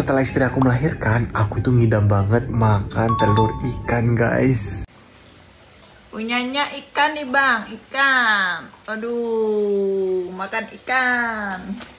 Setelah istri aku melahirkan, aku itu ngidam banget makan telur ikan, guys. Punyanya ikan nih bang, ikan. Aduh, makan ikan.